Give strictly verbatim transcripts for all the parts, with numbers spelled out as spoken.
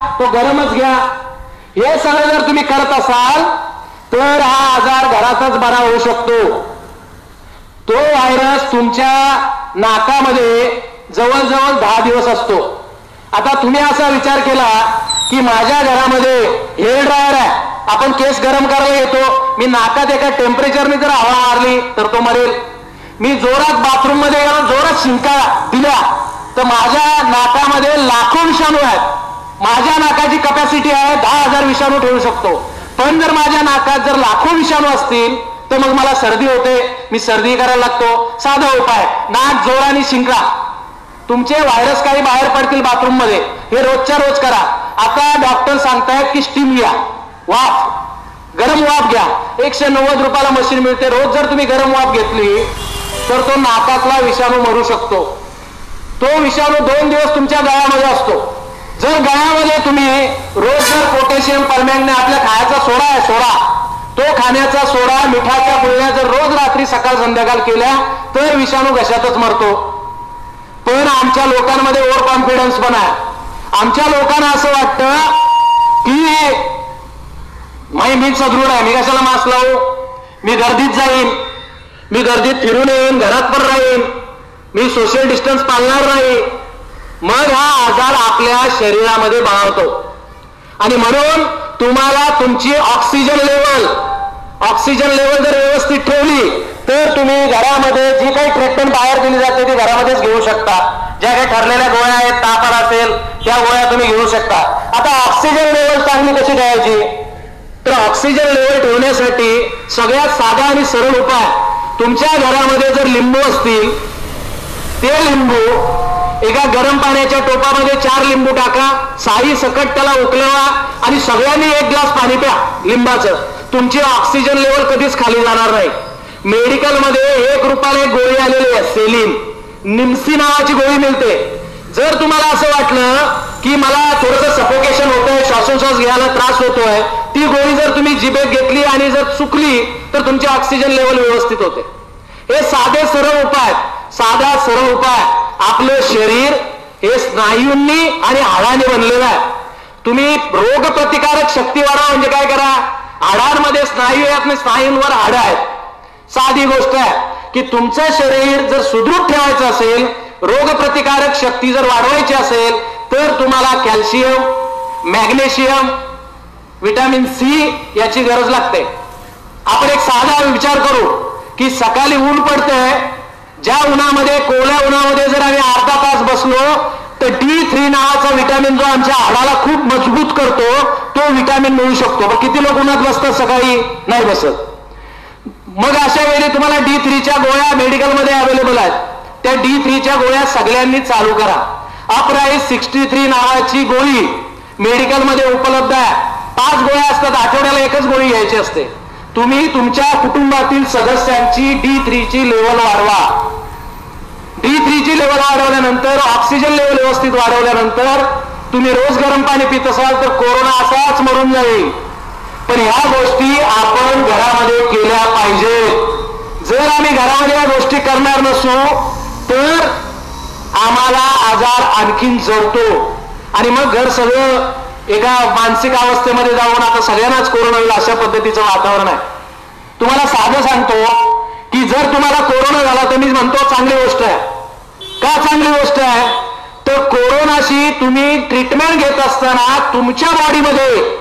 तो गरमच घ्या, हे सगळं जर तुम्ही करत असाल तर हा आजार घरातच बरा होऊ शकतो. तो व्हायरस तुमच्या नाकामध्ये जवळजवळ दहा दिवस असतो. आता तुम्ही असा विचार केला की माझ्या घरामध्ये हेअर ड्रायर आहे, आपण केस गरम करायला येतो, मी नाकात एका टेम्परेचरने जर हवा मारली तर तो मरेल. मी जोरात बाथरूम मध्ये गेलो, जोरात शिंका दिल्या तर माझ्या नाकामध्ये लाखो विषाणू आहेत. माझ्या नाकाची कपॅसिटी आहे दहा हजार विषाणू ठेवू शकतो. पण जर माझ्या नाकात जर लाखो विषाणू असतील तर मग मला सर्दी होते, मी सर्दी करायला लागतो. साधा उपाय, नाक जोराने शिंका. तुमचे व्हायरस काही बाहेर पडतील बाथरूम मध्ये, हे रोजच्या रोज करा. आता डॉक्टर सांगतायत की स्टीम घ्या, वाफ, गरम वाफ घ्या. एकशे नव्वद रुपयाला मशीन मिळते. रोज जर तुम्ही गरम वाफ घेतली तर तो नाकातला विषाणू मरू शकतो. तो विषाणू दोन दिवस तुमच्या गळ्यामध्ये असतो. जर गळ्यामध्ये तुम्ही रोज जर पोटॅशियम परमॅंगने, आपल्या खायचा सोडा आहे सोडा, तो खाण्याचा सोडा मिठाच्या गुळण्या जर रोज रात्री सकाळ संध्याकाळ केल्या तर विषाणू घशातच मरतो. पण आमच्या लोकांमध्ये ओव्हर कॉन्फिडन्स पण आहे. आमच्या लोकांना असं वाटतं की मी सदृढ आहे, मी कशाला मास्क लावू, मी गर्दीत जाईन, मी गर्दीत फिरून येईन, घरात पण राहीन, मी सोशल डिस्टन्स पाळणार नाही. मग हा आजार आपल्या शरीरामध्ये बाळगतो. आणि म्हणून तुम्हाला तुमची ऑक्सिजन लेवल ऑक्सिजन लेवल जर व्यवस्थित ठेवली तर तुम्ही घरामध्ये जी काही ट्रीटमेंट बाहेर दिली जाते ती घरामध्येच घेऊ शकता. ज्या काही ठरलेल्या गोळ्या आहेत, ताप असेल त्या गोळ्या तुम्ही घेऊ शकता. आता ऑक्सिजन लेवल चांगली कशी ठेवायची, तर ऑक्सिजन लेवल ठेवण्यासाठी सगळ्यात साधा आणि सरळ उपाय, तुमच्या घरामध्ये जर लिंबू असतील ते लिंबू एका गरम पाण्याच्या टोपामध्ये चार लिंबू टाका, साई सकट त्याला उकलवा आणि सगळ्यांनी एक ग्लास पाणी प्या लिंबाचं. तुमची ऑक्सिजन लेवल कधीच खाली जाणार नाही. मेडिकलमध्ये एक रुपयाला एक गोळी आलेली आहे, सेलिन, निम्सी नावाची गोळी मिळते. जर तुम्हाला असं वाटलं की मला थोडंसं सफोकेशन होतंय, श्वासोश्वास घ्यायला त्रास होतोय, ती गोळी जर तुम्ही जिभेत घेतली आणि जर चुकली तर तुमची ऑक्सिजन लेवल व्यवस्थित होते. हे साधे सरळ उपाय, साधा सरळ उपाय. आपलं शरीर हे स्नायूंनी आणि हाडाने बनलेलं आहे. तुम्ही रोग प्रतिकारक शक्ती वाढवा म्हणजे काय करा, हाडांमध्ये स्नायू आहेत आणि स्नायूंवर हाडं आहेत. साधी गोष्ट आहे की तुमचं शरीर जर सुदृढ ठेवायचं असेल, रोग प्रतिकारक शक्ती जर वाढवायची असेल तर तुम्हाला कॅल्शियम, मॅग्नेशियम, विटॅमिन सी याची गरज लागते. आपण एक साधा विचार करू की सकाळी ऊन पडतंय, ज्या उन्हामध्ये, कोवळ्या उन्हामध्ये जर आम्ही अर्धा तास बसलो तर डी थ्री नावाचा विटॅमिन जो आमच्या हाडाला खूप मजबूत करतो तो विटॅमिन मिळू शकतो. पण किती लोक उन्हात बसतात सकाळी, नाही बसत. मग अशा वेळी तुम्हाला डी थ्रीच्या गोळ्या मेडिकलमध्ये अवेलेबल आहेत. त्या डी थ्रीच्या गोळ्या सगळ्यांनी चालू करा. अपराईज सिक्स्टी थ्री नावाची गोळी मेडिकलमध्ये उपलब्ध आहे. पाच गोळ्या असतात, आठवड्याला एकच गोळी घ्यायची असते. तुम्ही तुमच्या कुटुंबातील सदस्यांची डी थ्रीची लेवल वाढवा. डी थ्रीची लेवल वाढवल्यानंतर, ऑक्सिजन लेवल व्यवस्थित वाढवल्यानंतर तुम्ही रोज गरम पाणी पित असाल तर कोरोना असाच मरून जाईल. पण ह्या गोष्टी आपण घरामध्ये केल्या पाहिजेत. जर आम्ही घरामध्ये या गोष्टी करणार नसू तर आम्हाला आजार आणखीन जडतो आणि मग घर सगळं एका मानसिक अवस्थेमध्ये जाऊन आता सगळ्यांनाच कोरोना होईल अशा पद्धतीचं वातावरण आहे. तुम्हाला साधं सांगतो की जर तुम्हाला कोरोना झाला तर मी म्हणतो चांगली गोष्ट आहे. का चांगली गोष्ट आहे, तर कोरोनाशी तुम्ही ट्रीटमेंट घेत असताना तुमच्या बॉडीमध्ये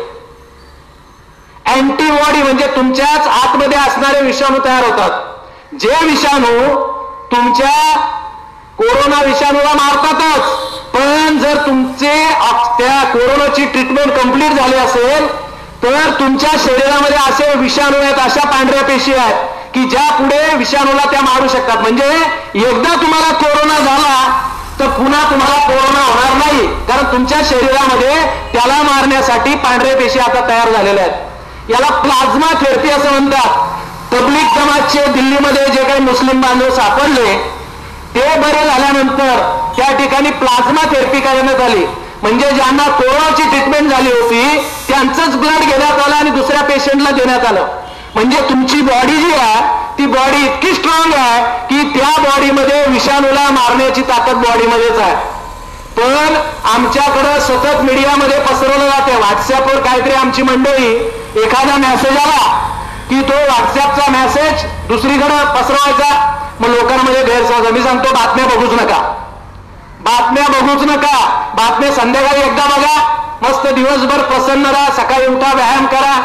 अँटीबॉडी म्हणजे तुमच्याच आतमध्ये असणारे विषाणू तयार होतात. जे विषाणू तुमच्या कोरोना विषाणूला मारतातच, पण जर तुमचे त्या कोरोनाची ट्रीटमेंट कंप्लीट झाली असेल तर तुमच्या शरीरामध्ये असे विषाणू आहेत, अशा पांढऱ्या पेशी आहेत की ज्या पुढे विषाणूला त्या मारू शकतात. म्हणजे एकदा तुम्हाला कोरोना झाला तर पुन्हा तुम्हाला कोरोना होणार नाही, कारण तुमच्या शरीरामध्ये त्याला मारण्यासाठी पांढऱ्या पेशी आता तयार झालेल्या आहेत. याला प्लाझ्मा थेरपी असं म्हणतात. तबलीग जमातचे दिल्लीमध्ये जे काही मुस्लिम बांधव सापडले ते बरे झाल्यानंतर त्या ठिकाणी प्लाझ्मा थेरपी करण्यात आली. म्हणजे ज्यांना कोरोनाची ट्रीटमेंट झाली होती त्यांचंच ब्लड घेण्यात आलं आणि दुसऱ्या पेशंटला देण्यात आलं. म्हणजे तुमची बॉडी जी आहे ती बॉडी इतकी स्ट्रॉंग आहे की त्या बॉडीमध्ये विषाणूला मारण्याची ताकद बॉडीमध्येच आहे. पण आमच्याकडं सतत मीडियामध्ये पसरवलं जाते. व्हॉट्सअपवर काहीतरी आमची मंडळी एखादा मेसेज आला की तो व्हॉट्सअपचा मेसेज दुसरीकडे पसरवायचा, मग लोकांमध्ये गैरसमज. मी सांगतो बातम्या बघूच नका, बातम्या बघूच नका. बातम्या संध्याकाळी एकदा बघा, मस्त दिवसभर प्रसन्न राहा, सकाळी उठा, व्यायाम करा,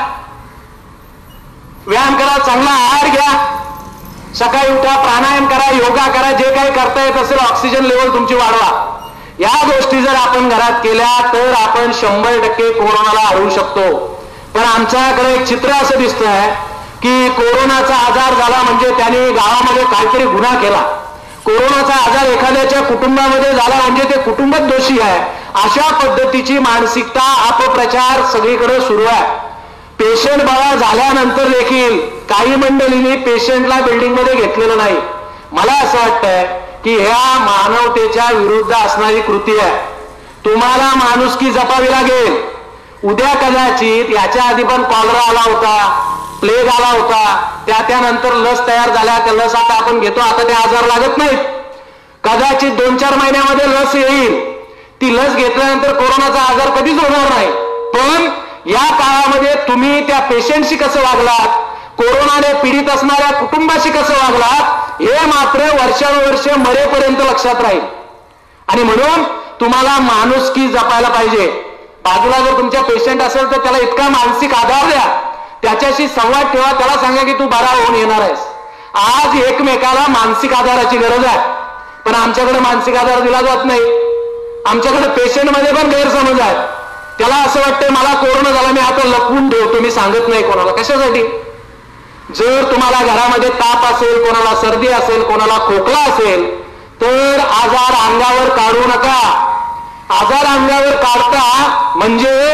व्यायाम करा, चांगला आहार घ्या, सकाळी उठा, प्राणायाम करा, योगा करा, जे काही करता येत असेल ऑक्सिजन लेवल तुमची वाढवा. या गोष्टी जर आपण घरात केल्या तर आपण शंभर टक्के कोरोनाला हरवू शकतो. पण आमच्याकडे एक चित्र असं दिसतंय की कोरोनाचा आजार झाला म्हणजे त्याने गावामध्ये काहीतरी गुन्हा केला, कोरोनाचा आजार एखाद्याच्या कुटुंबामध्ये झाला म्हणजे ते कुटुंबच दोषी आहे, अशा पद्धतीची मानसिकता अपप्रचार सगळीकडे सुरू आहे. पेशंट बरा झाल्यानंतर देखील काही मंडळींनी पेशंटला बिल्डिंगमध्ये घेतलेलं नाही. मला असं वाटतंय की ह्या मानवतेच्या विरुद्ध असणारी कृती आहे. तुम्हाला माणुसकी जपावी लागेल. उद्या कदाचित याच्या आधी पण कॉलरा आला होता, प्लेग आला होता, त्या त्यानंतर लस तयार झाल्या, त्या लस आता आपण घेतो, आता ते आजार लागत नाहीत. कदाचित दोन चार महिन्यामध्ये लस येईल, ती लस घेतल्यानंतर कोरोनाचा आजार कधीच होणार नाही. पण या काळामध्ये तुम्ही त्या पेशंटशी कसं वागलात, कोरोनाने पीडित असणाऱ्या कुटुंबाशी कसं वागलात, हे मात्र वर्षानुवर्ष मरेपर्यंत लक्षात राहील. आणि म्हणून तुम्हाला माणुसकी जपायला पाहिजे. बाजूला जर तुमच्या पेशंट असेल तर त्याला इतका मानसिक आधार द्या, त्याच्याशी संवाद ठेवा, त्याला सांगा की तू बरा होऊन येणार आहेस. आज एकमेकाला मानसिक आधाराची गरज आहे, पण आमच्याकडे मानसिक आधार दिला जात नाही. आमच्याकडे पेशंट मध्ये पण गैरसमज आहे. त्याला असं वाटतंय मला कोरोना झाला, मी आता लपवून ठेवतो, मी सांगत नाही कोणाला. कशासाठी? जर तुम्हाला घरामध्ये ताप असेल, कोणाला सर्दी असेल, कोणाला खोकला असेल, तर आजार अंगावर काढू नका. आजार अंगावर काढता म्हणजे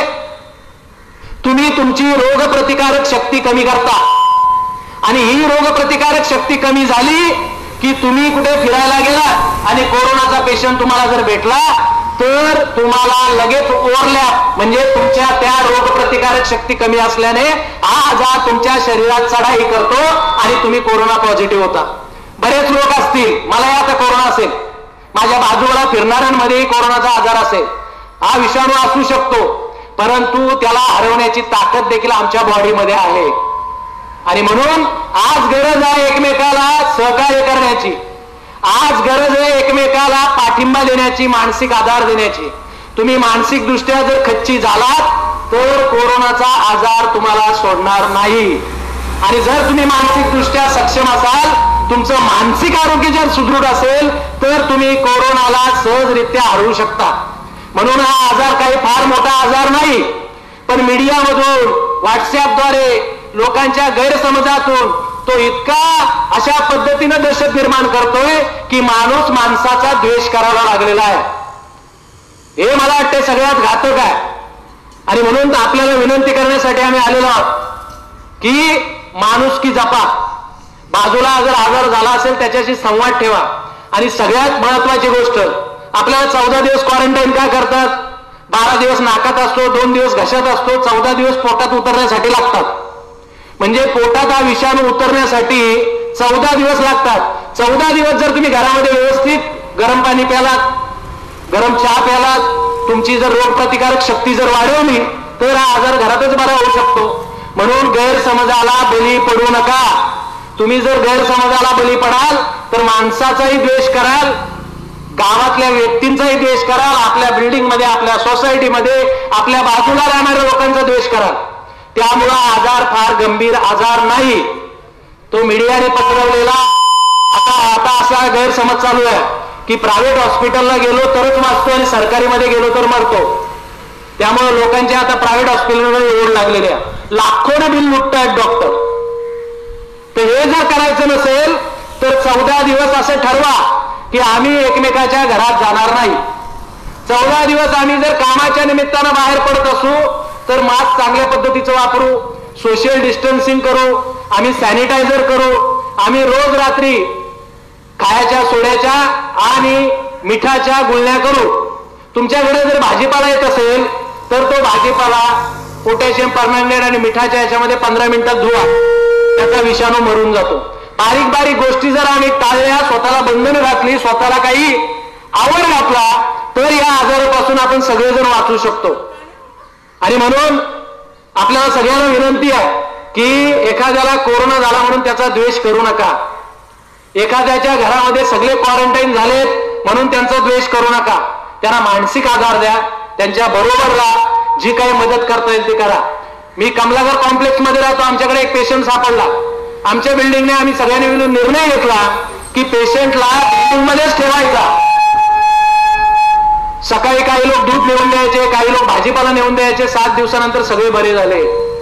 तुम्ही तुमची रोगप्रतिकारक शक्ती कमी करता. आणि ही रोगप्रतिकारक शक्ती कमी झाली की तुम्ही कुठे फिरायला गेला आणि कोरोनाचा पेशंट तुम्हाला जर भेटला तर तुम्हाला लगेच ओव्हरलॅप म्हणजे तुमच्या त्या रोगप्रतिकारक शक्ती कमी असल्याने हा आजार तुमच्या शरीरात चढाई करतो आणि तुम्ही कोरोना पॉझिटिव्ह होता. बरेच लोक असतील, मला आता कोरोना असेल, माझ्या बाजूला फिरणाऱ्यांमध्येही कोरोनाचा आजार असेल, हा विषाणू असू शकतो, परंतु त्याला हरवण्याची ताकद देखील आमच्या बॉडीमध्ये आहे. आणि म्हणून आज गरज आहे एकमेकाला सहकार्य करण्याची, आज गरज आहे एकमेकाला पाठिंबा देण्याची, मानसिक आधार देण्याची. तुम्ही मानसिक दृष्ट्या जर खच्ची झालात तर कोरोनाचा आजार तुम्हाला सोडणार नाही. आणि जर तुम्ही मानसिक दृष्ट्या सक्षम असाल, तुमचं मानसिक आरोग्य जर सुदृढ असेल तर तुम्ही कोरोनाला सहजरित्या हरवू शकता. म्हणून हा आजार काही फार मोठा आजार नाही, पण मीडियामधून व्हॉट्सअपद्वारे लोकांच्या गैरसमजातून तो इतका अशा पद्धतीनं दहशत निर्माण करतोय की माणूस माणसाचा द्वेष करायला लागलेला आहे. हे मला वाटते सगळ्यात घातक आहे. आणि म्हणून आपल्याला विनंती करण्यासाठी आम्ही आलेलो आहोत की माणुसकी जपा. बाजूला जर आजार झाला असेल त्याच्याशी संवाद ठेवा. आणि सगळ्यात महत्वाची गोष्ट, आपल्याला चौदा दिवस क्वारंटाईन का करतात? बारा दिवस नाकात असतो, दोन दिवस घशात असतो, चौदा दिवस पोटात उतरण्यासाठी लागतात. म्हणजे पोटात हा विषाणू उतरण्यासाठी चौदा दिवस लागतात. चौदा दिवस जर तुम्ही घरामध्ये व्यवस्थित गरम पाणी प्यालात, गरम चहा प्यालात, तुमची जर रोगप्रतिकारक शक्ती जर वाढवली तर हा आजार घरातच बरा होऊ शकतो. म्हणून गैरसमजाला बळी पडू नका. तुम्ही जर गैरसमजाला बळी पडाल तर माणसाचाही द्वेष कराल, गावातल्या व्यक्तींचाही द्वेष कराल, आपल्या बिल्डिंग मध्ये, आपल्या सोसायटीमध्ये, आपल्या बाजूला राहणाऱ्या लोकांचा द्वेष कराल. त्यामुळं आजार फार गंभीर आजार नाही. तो मीडियाने पसरवलेला आता आता असा गैरसमज चालू आहे की प्रायव्हेट हॉस्पिटलला गेलो तरच वाचतो आणि सरकारी मध्ये गेलो तर मरतो. त्यामुळे लोकांच्या आता प्रायव्हेट हॉस्पिटलमध्ये ओढ लागलेली आहे. लाखोने बिल लुटतायत डॉक्टर. तर हे जर करायचं नसेल तर चौदा दिवस असं ठरवा की आम्ही एकमेकाच्या घरात जाणार नाही. चौदा दिवस आम्ही जर कामाच्या निमित्तानं बाहेर पडत असू तर मास्क चांगल्या पद्धतीचं वापरू, सोशल डिस्टन्सिंग करू, आम्ही सॅनिटायझर करू, आम्ही रोज रात्री खायच्या सोड्याच्या आणि मिठाच्या गुळण्या करू. तुमच्याकडे जर भाजीपाला येत असेल तर तो भाजीपाला पोटॅशियम परमॅंगनेट आणि मिठाच्या याच्यामध्ये पंधरा मिनिटात धुवा, त्याचा विषाणू मरून जातो. बारीक बारीक गोष्टी जर आम्ही टाळल्या, स्वतःला बंधनं घातली, स्वतःला काही आवड घातला तर या आजारापासून आपण सगळेजण वाचू शकतो. आणि म्हणून आपल्याला सगळ्यांना विनंती आहे की एखाद्याला कोरोना झाला म्हणून त्याचा द्वेष करू नका. एखाद्याच्या घरामध्ये सगळे क्वारंटाईन झालेत म्हणून त्यांचा द्वेष करू नका. त्यांना मानसिक आधार द्या, त्यांच्या बरोबर राहा, जी काही मदत करता येईल ती करा. मी कमलागर कॉम्प्लेक्स मध्ये राहतो. आमच्याकडे एक पेशंट सापडला. आमच्या बिल्डिंगने आम्ही सगळ्यांनी मिळून निर्णय घेतला की पेशंटला बिल्डिंग मध्येच ठेवायचा. सकाळी काही लोक दूध नेऊन द्यायचे, काही लोक भाजीपाला नेऊन द्यायचे. सात दिवसानंतर सगळे बरे झाले.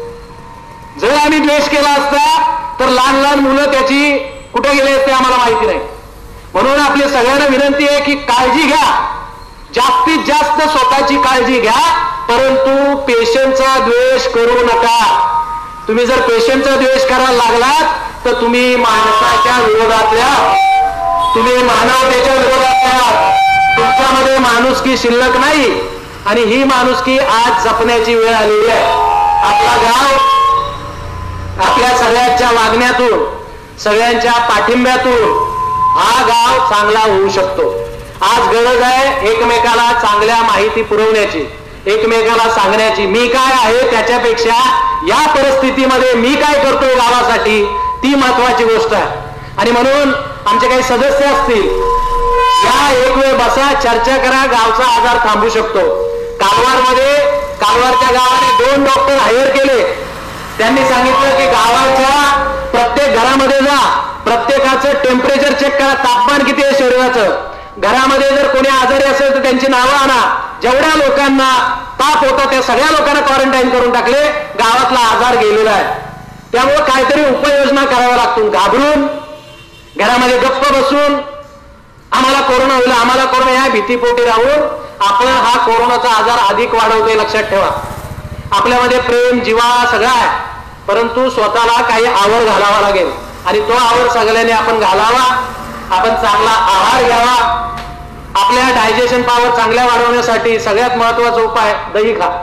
जर आम्ही द्वेष केला असता तर लहान लहान मुलं त्याची कुठे गेले असते आम्हाला माहिती नाही. म्हणून आपल्या सगळ्यांना विनंती आहे की काळजी घ्या, जास्तीत जास्त स्वतःची काळजी घ्या, परंतु पेशंटचा द्वेष करू नका. तुम्ही जर पेशंटचा द्वेष करायला लागलात तर तुम्ही माणसाच्या विरोधातल्या, तुम्ही मानवतेच्या विरोधातल्या, तुमच्यामध्ये माणुसकी शिल्लक नाही. आणि ही माणुसकी आज जपण्याची वेळ आलेली आहे. आपला गाव आपल्या सगळ्यांच्या वागण्यातून, सगळ्यांच्या पाठिंब्यातून हा गाव चांगला होऊ शकतो. आज गरज आहे एकमेकाला चांगल्या माहिती पुरवण्याची, एकमेकाला सांगण्याची. मी काय आहे त्याच्यापेक्षा या परिस्थितीमध्ये मी काय करतोय गावासाठी, ती महत्वाची गोष्ट आहे. आणि म्हणून आमचे काही सदस्य असतील, या एक वेळ बसा, चर्चा करा, गावचा आजार थांबू शकतो. कालवारमध्ये कालवारच्या गावाने दोन डॉक्टर हायर केले. त्यांनी सांगितलं की गावाच्या प्रत्येक घरामध्ये जा, प्रत्येकाचं टेम्परेचर चेक करा, तापमान किती आहे शरीराचं. घरामध्ये जर कोणी आजारी असेल तर त्यांची नावं आणा. जेवढ्या लोकांना ताप होता त्या सगळ्या लोकांना क्वारंटाईन करून टाकले. गावातला आजार गेलेला आहे. त्यामुळे काहीतरी उपाययोजना कराव्या लागतील. घाबरून घरामध्ये गप्प बसून आम्हाला कोरोना होईल, आम्हाला कोरोना, या भीतीपोटी राहून आपण हा कोरोनाचा आजार अधिक वाढवतोय. लक्षात ठेवा, आपल्यामध्ये प्रेम, जिव्हाळा सगळा आहे, परंतु स्वतःला काही आवर घालावा लागेल. आणि तो आवर सगळ्यांनी आपण घालावा. आपण चांगला आहार घ्यावा. आपल्या डायजेशन पॉवर चांगल्या वाढवण्यासाठी सगळ्यात महत्वाचा उपाय दही खा.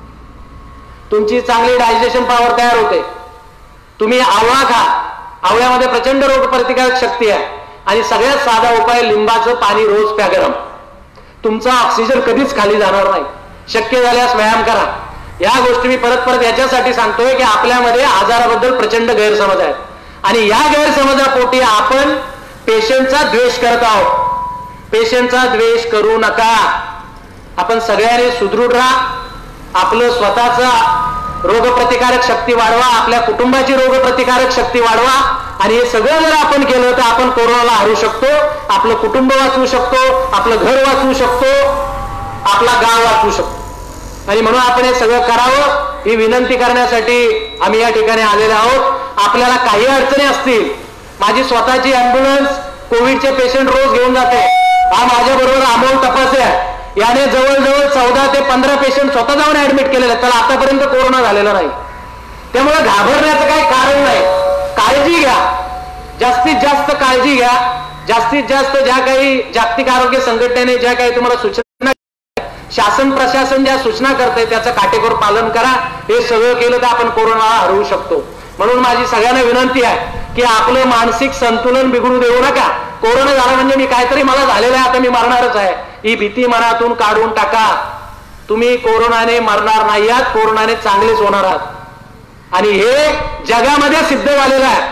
तुमची चांगली डायजेशन पॉवर तयार होते. तुम्ही आवळा खा. आवळ्यामध्ये प्रचंड रोगप्रतिकारक शक्ती आहे. आणि सगळ्यात साधा उपाय लिंबाचं पाणी रोज प्या गरम. तुमचा ऑक्सिजन कधीच खाली जाणार नाही. शक्य झाल्यास व्यायाम करा. या गोष्टी मी परत परत याच्यासाठी सांगतोय की आपल्यामध्ये आजाराबद्दल प्रचंड गैरसमज आहेत. आणि या गैरसमजापोटी आपण पेशंटचा द्वेष करत आहोत. पेशंटचा द्वेष करू नका. आपण सगळ्यांनी सुदृढ राहा. आपलं स्वतःचा रोगप्रतिकारक शक्ती वाढवा, आपल्या कुटुंबाची रोगप्रतिकारक शक्ती वाढवा. आणि हे सगळं जर आपण केलं तर आपण कोरोनाला हरवू शकतो. आपलं कुटुंब वाचवू शकतो, आपलं घर वाचवू शकतो, आपला गाव वाचवू शकतो. आणि म्हणून आपण हे सगळं करावं ही विनंती करण्यासाठी आम्ही या ठिकाणी आलेलो आहोत. आपल्याला काही अडचणी असतील, माझी स्वतःची अँब्युलन्स कोविडचे पेशंट रोज घेऊन जाते. हा माझ्या बरोबर अमोल तपासे आहे. याने जवळजवळ चौदा ते पंधरा पेशंट स्वतः जाऊन ऍडमिट केलेले, त्याला आतापर्यंत कोरोना झालेला नाही. त्यामुळे घाबरण्याचं काही कारण नाही. काळजी घ्या, जास्तीत जास्त काळजी घ्या. जास्तीत जास्त ज्या काही जागतिक आरोग्य संघटनेने ज्या काही तुम्हाला सूचना, शासन प्रशासन ज्या सूचना करते त्याचं काटेकोर पालन करा. हे सगळं केलं तर आपण कोरोनाला हरवू शकतो. म्हणून माझी सगळ्यांना विनंती आहे की आपलं मानसिक संतुलन बिघडू देऊ नका. कोरोना झाला म्हणजे मी काहीतरी मला झालेलं आहे, आता मी मरणारच आहे, ही भीती मनातून काढून टाका. तुम्ही कोरोनाने मरणार नाही आहात, कोरोनाने चांगलेच होणार आहात. आणि हे जगामध्ये सिद्ध झालेलं आहे.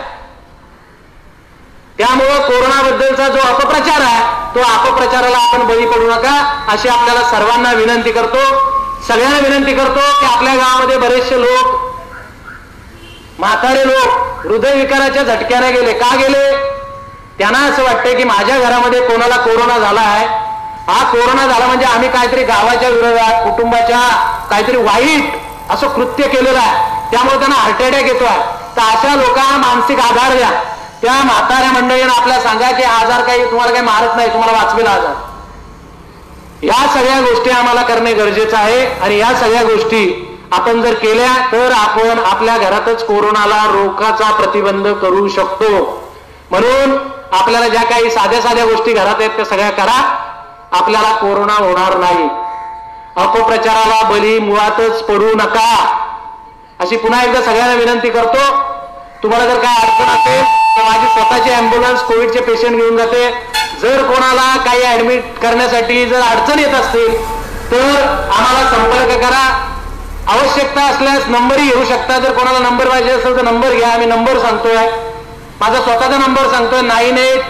त्यामुळं कोरोनाबद्दलचा जो अपप्रचार आहे तो अपप्रचाराला आपण बळी पडू नका अशी आपल्याला सर्वांना विनंती करतो. सगळ्यांना विनंती करतो की आपल्या गावामध्ये बरेचसे लोक, म्हातारे लोक हृदयविकाराच्या झटक्याने गेले. का गेले? त्यांना असं वाटतं की माझ्या घरामध्ये कोणाला कोरोना झाला आहे, हा कोरोना झाला म्हणजे आम्ही काहीतरी गावाच्या विरोधात, कुटुंबाच्या काहीतरी वाईट असं कृत्य केलेलं आहे, त्यामुळे त्यांना हार्ट अटॅक येतोय. तर अशा लोकांना मानसिक आधार द्या. त्या म्हाताऱ्या मंडळींना आपल्याला सांगा की आजार काही तुम्हाला काही मारत नाही, तुम्हाला वाचवेल आजार. या सगळ्या गोष्टी आम्हाला करणे गरजेचं आहे. आणि या सगळ्या गोष्टी आपण जर केल्या तर आपण आपल्या घरातच कोरोनाला रोगाचा प्रतिबंध करू शकतो. म्हणून आपल्याला ज्या काही साध्या साध्या गोष्टी घरात आहेत त्या सगळ्या करा. आपल्याला कोरोना होणार नाही. अपप्रचाराला बळी मुळातच पडू नका अशी पुन्हा एकदा सगळ्यांना विनंती करतो. तुम्हाला जर काय अडचण असेल तर माझी स्वतःची अँब्युलन्स कोविडचे पेशंट घेऊन जाते. जर कोणाला काही ऍडमिट करण्यासाठी जर अडचण येत असतील तर आम्हाला संपर्क करा. आवश्यकता असल्यास नंबरही घेऊ शकता. जर कोणाला नंबर पाहिजे असेल तर नंबर घ्या. आम्ही नंबर सांगतोय, माझा स्वतःचा नंबर सांगतोय, नाईन एट.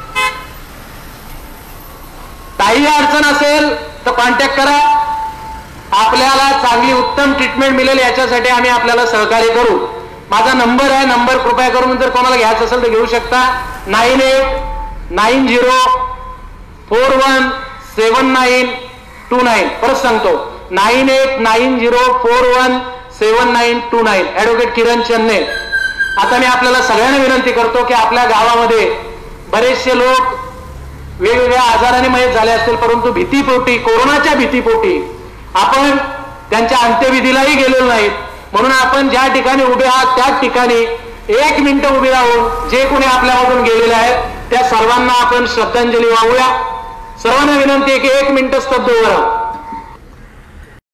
काही अडचण असेल तर कॉन्टॅक्ट करा. आपल्याला चांगली उत्तम ट्रीटमेंट मिळेल याच्यासाठी आम्ही आपल्याला सहकार्य करू. माझा नंबर आहे, नंबर कृपया करून जर कोणाला घ्यायचं असेल तर घेऊ शकता. Nine eight nine zero four one seven nine two nine. परत सांगतो, nine eight nine zero four one seven nine two nine. Advocate Kiran Channe. आता मी आपल्याला सगळ्यांना विनंती करतो की आपल्या गावामध्ये बरेचसे लोक वेगवेगळ्या आजाराने मयत झाले असतील, परंतु भीतीपोटी, कोरोनाच्या भीतीपोटी आपण त्यांच्या अंत्यविधीलाही गेलेलो नाहीत. म्हणून आपण ज्या ठिकाणी उभे आहात त्याच ठिकाणी एक मिनिटं उभे राहून जे कोणी आपल्यामधून गेलेले आहेत त्या सर्वांना आपण श्रद्धांजली वाहूया. सर्वांना विनंती आहे की एक मिनिट स्तब्ध उभं राहू.